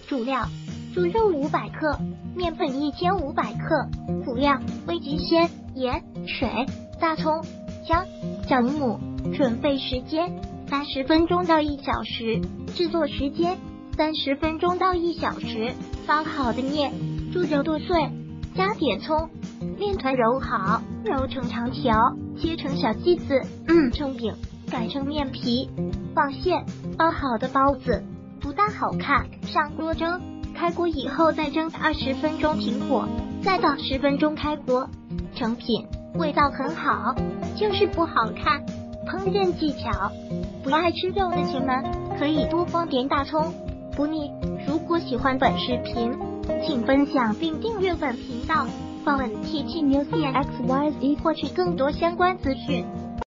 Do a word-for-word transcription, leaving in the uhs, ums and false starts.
主料：猪肉五百克，面粉一千五百克。辅料：味极鲜、盐、水、大葱、姜、酵母。准备时间：三十分钟到一小时。制作时间：三十分钟到一小时。包好的面，猪肉剁碎，加点葱，面团揉好，揉成长条，切成小剂子。嗯，成饼，改成面皮，放馅。包好的包子不大好看，上锅蒸。开锅以后再蒸二十分钟，停火，再倒十分钟开锅。成品，味道很好，就是不好看。烹饪技巧：不爱吃肉的亲们可以多放点大葱，不腻。如果喜欢本视频，请分享并订阅本频道，访问 T T News X Y Z 获取更多相关资讯。